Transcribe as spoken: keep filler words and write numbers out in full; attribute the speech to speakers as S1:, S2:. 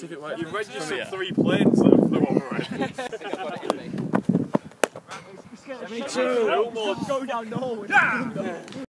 S1: ticket waiting.
S2: You registered three planes that flew over it.
S1: seventy-two!
S3: Go down the hole.